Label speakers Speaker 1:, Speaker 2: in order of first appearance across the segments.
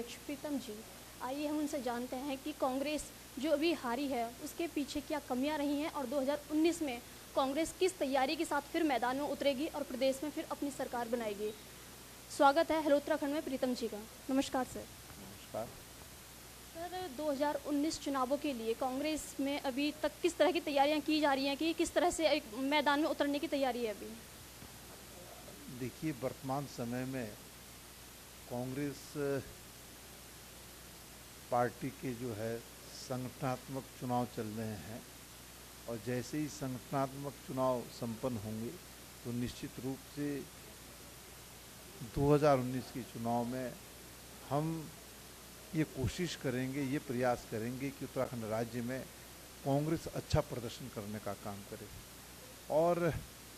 Speaker 1: अध्यक्ष प्रीतम जी, आइए हम उनसे जानते हैं कि कांग्रेस जो अभी हारी है उसके पीछे क्या कमियां रही हैं और 2019 में कांग्रेस किस तैयारी के साथ फिर मैदान में उतरेगी और प्रदेश में फिर अपनी सरकार बनाएगी। स्वागत है हेलो उत्तराखंड में प्रीतम जी का। नमस्कार सर।
Speaker 2: नमस्कार।
Speaker 1: सर 2019 चुनावों के लिए कांग्रेस में अभी तक किस तरह की तैयारियां की जा रही हैं कि किस तरह से एक मैदान में उतरने की तैयारी है अभी।
Speaker 2: देखिए, वर्तमान समय में कांग्रेस पार्टी के जो है संगठनात्मक चुनाव चल रहे हैं और जैसे ही संगठनात्मक चुनाव संपन्न होंगे तो निश्चित रूप से 2019 के चुनाव में हम ये कोशिश करेंगे, ये प्रयास करेंगे कि उत्तराखंड राज्य में कांग्रेस अच्छा प्रदर्शन करने का काम करे। और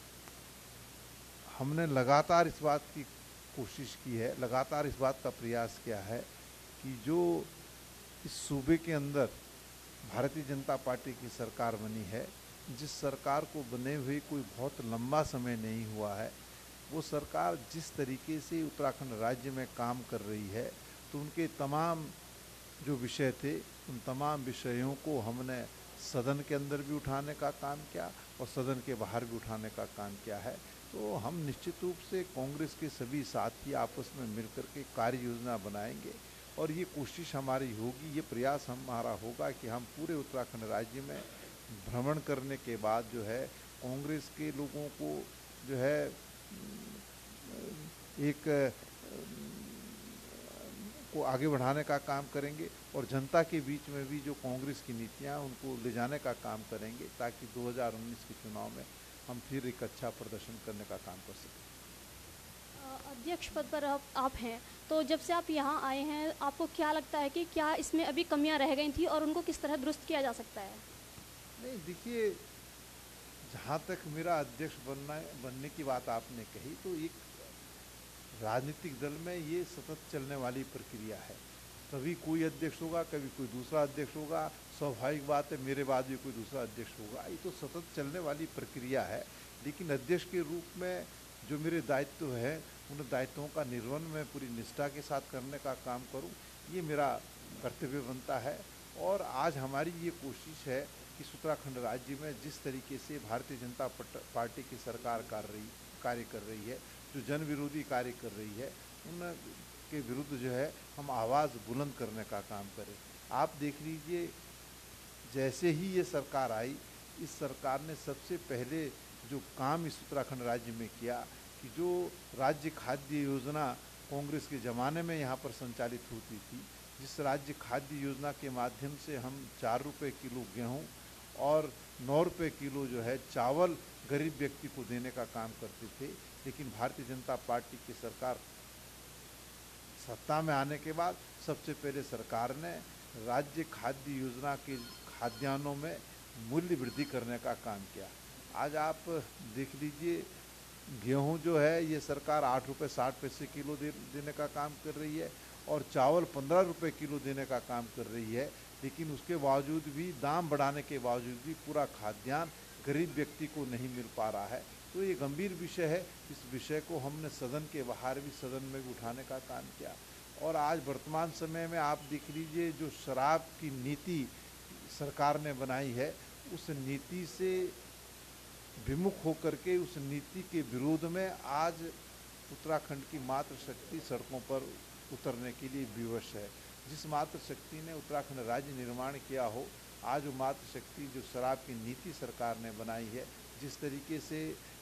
Speaker 2: हमने लगातार इस बात की कोशिश की है, लगातार इस बात का प्रयास किया है कि जो इस सूबे के अंदर भारतीय जनता पार्टी की सरकार बनी है, जिस सरकार को बने हुए कोई बहुत लंबा समय नहीं हुआ है, वो सरकार जिस तरीके से उत्तराखंड राज्य में काम कर रही है, तो उनके तमाम जो विषय थे उन तमाम विषयों को हमने सदन के अंदर भी उठाने का काम किया और सदन के बाहर भी उठाने का काम किया है। तो हम निश्चित रूप से कांग्रेस के सभी साथी आपस में मिलकर के कार्य योजना बनाएंगे और ये कोशिश हमारी होगी, ये प्रयास हमारा होगा कि हम पूरे उत्तराखंड राज्य में भ्रमण करने के बाद जो है कांग्रेस के लोगों को जो है एक को आगे बढ़ाने का काम करेंगे और जनता के बीच में भी जो कांग्रेस की नीतियां उनको ले जाने का काम करेंगे ताकि 2019 के चुनाव में हम फिर एक अच्छा प्रदर्शन करने का काम कर सकें।
Speaker 1: अध्यक्ष पद पर आप हैं, तो जब से आप यहाँ आए हैं आपको क्या लगता है कि क्या इसमें अभी कमियां रह गई थी और उनको किस तरह दुरुस्त किया जा सकता है।
Speaker 2: नहीं, देखिए, जहाँ तक मेरा अध्यक्ष बनने की बात आपने कही, तो एक राजनीतिक दल में ये सतत चलने वाली प्रक्रिया है। कभी कोई अध्यक्ष होगा, कभी कोई दूसरा अध्यक्ष होगा, स्वाभाविक बात है मेरे बाद भी कोई दूसरा अध्यक्ष होगा, ये तो सतत चलने वाली प्रक्रिया है। लेकिन अध्यक्ष के रूप में जो मेरे दायित्व है उन दायित्वों का निर्वहन मैं पूरी निष्ठा के साथ करने का काम करूं, ये मेरा कर्तव्य बनता है। और आज हमारी ये कोशिश है कि उत्तराखंड राज्य में जिस तरीके से भारतीय जनता पार्टी की सरकार कार्य कर रही है, जो जन विरोधी कार्य कर रही है, उनके विरुद्ध जो है हम आवाज़ बुलंद करने का काम करें। आप देख लीजिए, जैसे ही ये सरकार आई, इस सरकार ने सबसे पहले जो काम इस उत्तराखंड राज्य में किया कि जो राज्य खाद्य योजना कांग्रेस के ज़माने में यहाँ पर संचालित होती थी, जिस राज्य खाद्य योजना के माध्यम से हम 4 रुपये किलो गेहूँ और 9 रुपये किलो जो है चावल गरीब व्यक्ति को देने का काम करते थे, लेकिन भारतीय जनता पार्टी की सरकार सत्ता में आने के बाद सबसे पहले सरकार ने राज्य खाद्य योजना के खाद्यान्नों में मूल्य वृद्धि करने का काम किया। आज आप देख लीजिए, गेहूं जो है ये सरकार 8 रुपये 60 पैसे किलो देने का काम कर रही है और चावल 15 रुपये किलो देने का काम कर रही है, लेकिन उसके बावजूद भी, दाम बढ़ाने के बावजूद भी पूरा खाद्यान्न गरीब व्यक्ति को नहीं मिल पा रहा है। तो ये गंभीर विषय है। इस विषय को हमने सदन के बाहर भी, सदन में भी उठाने का काम किया। और आज वर्तमान समय में आप देख लीजिए, जो शराब की नीति सरकार ने बनाई है, उस नीति से विमुख होकर के, उस नीति के विरोध में आज उत्तराखंड की मातृशक्ति सड़कों पर उतरने के लिए विवश है। जिस मातृशक्ति ने उत्तराखंड राज्य निर्माण किया हो, आज वो मातृशक्ति जो शराब की नीति सरकार ने बनाई है, जिस तरीके से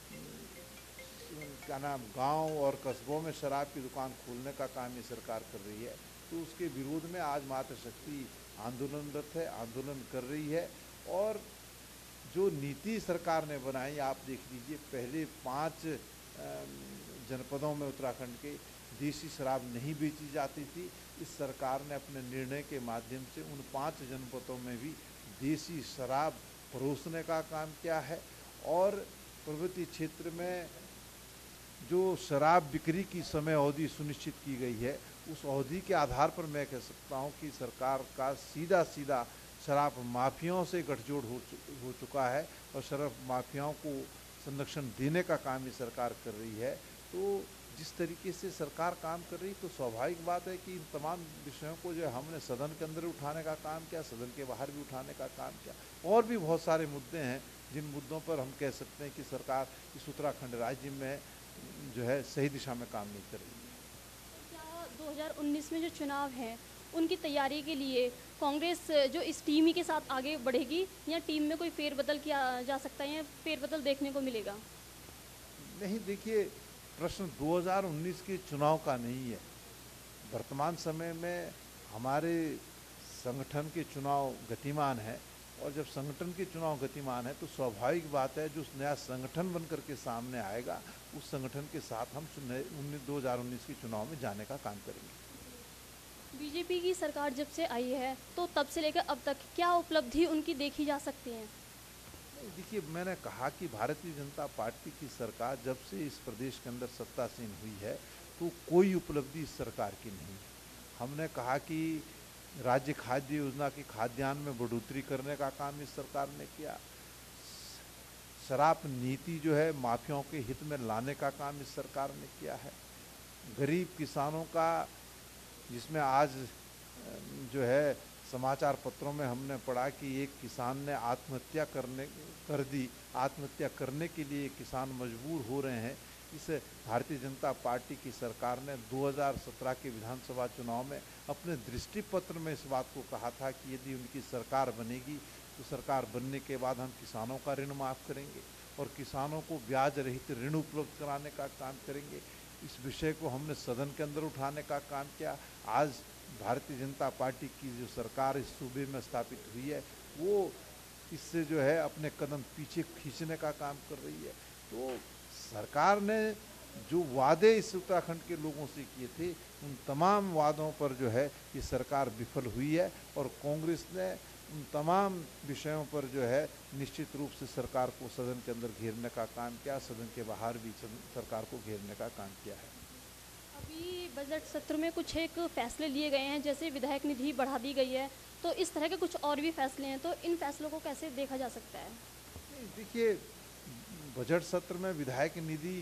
Speaker 2: क्या नाम गांव और कस्बों में शराब की दुकान खोलने का काम ये सरकार कर रही है, तो उसके विरोध में आज मातृशक्ति आंदोलनरत है, आंदोलन कर रही है। और जो नीति सरकार ने बनाई, आप देख लीजिए, पहले 5 जनपदों में उत्तराखंड के देसी शराब नहीं बेची जाती थी। इस सरकार ने अपने निर्णय के माध्यम से उन 5 जनपदों में भी देसी शराब परोसने का काम किया है। और पर्वतीय क्षेत्र में जो शराब बिक्री की समय अवधि सुनिश्चित की गई है, उस अवधि के आधार पर मैं कह सकता हूं कि सरकार का सीधा शराब माफियाओं से गठजोड़ हो चुका है और शराब माफियाओं को संरक्षण देने का काम ये सरकार कर रही है। तो जिस तरीके से सरकार काम कर रही, तो स्वाभाविक बात है कि इन तमाम विषयों को जो है हमने सदन के अंदर उठाने का काम किया, सदन के बाहर भी उठाने का काम किया। और भी बहुत सारे मुद्दे हैं जिन मुद्दों पर हम कह सकते हैं कि सरकार इस उत्तराखंड राज्य में जो है सही दिशा में काम नहीं कर रही है।
Speaker 1: क्या 2019 में जो चुनाव हैं उनकी तैयारी के लिए कांग्रेस जो इस टीम ही के साथ आगे बढ़ेगी, या टीम में कोई फेरबदल किया जा सकता है या फेरबदल देखने को मिलेगा?
Speaker 2: नहीं, देखिए, प्रश्न 2019 के चुनाव का नहीं है। वर्तमान समय में हमारे संगठन के चुनाव गतिमान है, और जब संगठन के चुनाव गतिमान है तो स्वाभाविक बात है जो नया संगठन बनकर के सामने आएगा उस संगठन के साथ हम 2019 के चुनाव में जाने का काम करेंगे।
Speaker 1: बीजेपी की सरकार जब से आई है तो तब से लेकर अब तक क्या उपलब्धि उनकी देखी जा सकती है?
Speaker 2: देखिए, मैंने कहा कि भारतीय जनता पार्टी की सरकार जब से इस प्रदेश के अंदर सत्तासीन हुई है तो कोई उपलब्धि इस सरकार की नहीं है। हमने कहा कि राज्य खाद्य योजना की खाद्यान्न में बढ़ोतरी करने का काम इस सरकार ने किया। शराब नीति जो है माफियाओं के हित में लाने का काम इस सरकार ने किया है। गरीब किसानों का, जिसमें आज जो है समाचार पत्रों में हमने पढ़ा कि एक किसान ने आत्महत्या कर दी, आत्महत्या करने के लिए किसान मजबूर हो रहे हैं। इस भारतीय जनता पार्टी की सरकार ने 2017 के विधानसभा चुनाव में अपने दृष्टि पत्र में इस बात को कहा था कि यदि उनकी सरकार बनेगी तो सरकार बनने के बाद हम किसानों का ऋण माफ़ करेंगे और किसानों को ब्याज रहित ऋण उपलब्ध कराने का काम करेंगे। इस विषय को हमने सदन के अंदर उठाने का काम किया। आज भारतीय जनता पार्टी की जो सरकार इस सूबे में स्थापित हुई है वो इससे जो है अपने कदम पीछे खींचने का काम कर रही है। तो सरकार ने जो वादे इस उत्तराखंड के लोगों से किए थे उन तमाम वादों पर जो है ये सरकार विफल हुई है, और कांग्रेस ने उन तमाम विषयों पर जो है निश्चित रूप से सरकार को सदन के अंदर घेरने का काम किया, सदन के बाहर भी सरकार को घेरने का काम किया है।
Speaker 1: अभी बजट सत्र में कुछ एक फैसले लिए गए हैं, जैसे विधायक निधि बढ़ा दी गई है, तो इस तरह के कुछ और भी फैसले हैं, तो इन फैसलों को कैसे देखा जा सकता है?
Speaker 2: देखिए, बजट सत्र में विधायक निधि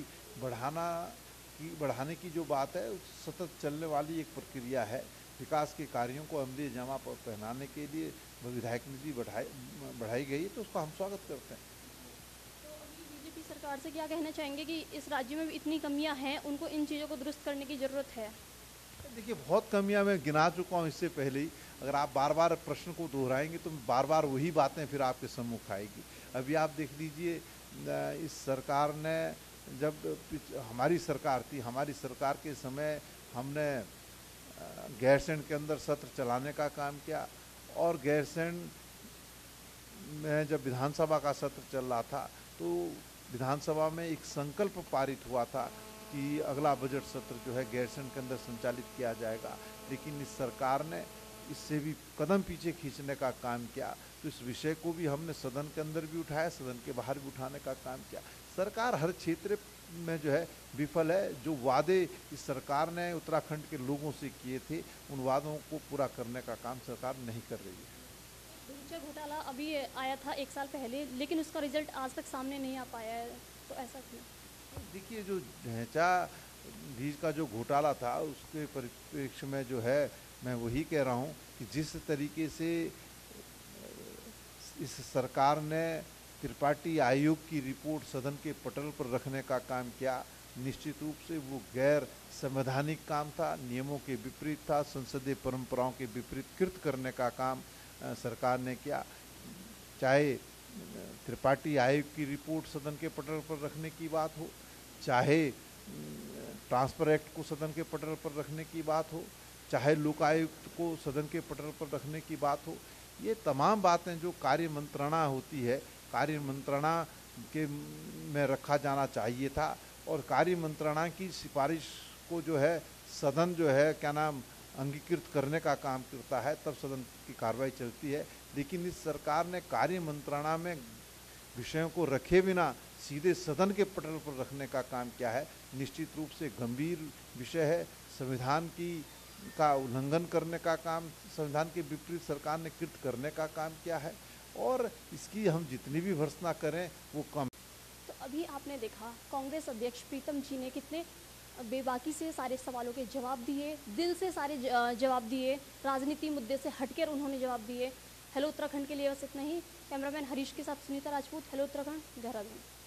Speaker 2: बढ़ाने की जो बात है सतत चलने वाली एक प्रक्रिया है। विकास के कार्यों को अमली जामा पर पहनाने के लिए विधायक निधि बढ़ाई गई, तो उसका हम स्वागत करते हैं।
Speaker 1: तो अभी बीजेपी सरकार से क्या कहना चाहेंगे कि इस राज्य में भी इतनी कमियां हैं, उनको इन चीज़ों को दुरुस्त करने की ज़रूरत है?
Speaker 2: देखिए, बहुत कमियां मैं गिना चुका हूँ इससे पहले ही। अगर आप बार बार प्रश्न को दोहराएंगे तो बार बार वही बातें फिर आपके सम्मुख आएगी। अभी आप देख लीजिए, इस सरकार ने, जब हमारी सरकार थी, हमारी सरकार के समय हमने गैरसैंण के अंदर सत्र चलाने का काम किया, और गैरसैंण में जब विधानसभा का सत्र चल रहा था तो विधानसभा में एक संकल्प पारित हुआ था कि अगला बजट सत्र जो है गैरसैंण के अंदर संचालित किया जाएगा, लेकिन इस सरकार ने इससे भी कदम पीछे खींचने का काम किया। तो इस विषय को भी हमने सदन के अंदर भी उठाया, सदन के बाहर भी उठाने का काम किया। सरकार हर क्षेत्र में जो है विफल है। जो वादे इस सरकार ने उत्तराखंड के लोगों से किए थे उन वादों को पूरा करने का काम सरकार नहीं कर रही है।
Speaker 1: ढांचा घोटाला अभी आया था 1 साल पहले, लेकिन उसका रिजल्ट आज तक सामने नहीं आ पाया है, तो ऐसा क्यों?
Speaker 2: देखिए, जो ढांचा बीज का जो घोटाला था उसके परिप्रेक्ष्य में जो है मैं वही कह रहा हूँ कि जिस तरीके से इस सरकार ने त्रिपाठी आयोग की रिपोर्ट सदन के पटल पर रखने का काम किया, निश्चित रूप से वो गैर संवैधानिक काम था, नियमों के विपरीत था, संसदीय परंपराओं के विपरीत कृत करने का काम सरकार ने किया। चाहे त्रिपाठी आयोग की रिपोर्ट सदन के पटल पर रखने की बात हो, चाहे ट्रांसफर एक्ट को सदन के पटल पर रखने की बात हो, चाहे लोकायुक्त को सदन के पटल पर रखने की बात हो, ये तमाम बातें जो कार्य मंत्रणा होती है, कार्य मंत्रणा के में रखा जाना चाहिए था, और कार्य मंत्रणा की सिफारिश को जो है सदन जो है क्या नाम अंगीकृत करने का काम करता है, तब सदन की कार्रवाई चलती है। लेकिन इस सरकार ने कार्य मंत्रणा में विषयों को रखे बिना सीधे सदन के पटल पर रखने का काम किया है। निश्चित रूप से गंभीर विषय है। संविधान का उल्लंघन करने का काम, संविधान के विपरीत सरकार ने कृत करने का काम किया है, और इसकी हम जितनी भी भर्त्सना करें वो कम।
Speaker 1: तो अभी आपने देखा कांग्रेस अध्यक्ष प्रीतम जी ने कितने बेबाकी से सारे सवालों के जवाब दिए, दिल से सारे जवाब दिए, राजनीति मुद्दे से हटकर उन्होंने जवाब दिए। हेलो उत्तराखंड के लिए बस इतना ही। कैमरामैन हरीश के साथ सुनीता राजपूत, हेलो उत्तराखंड, देहरादून।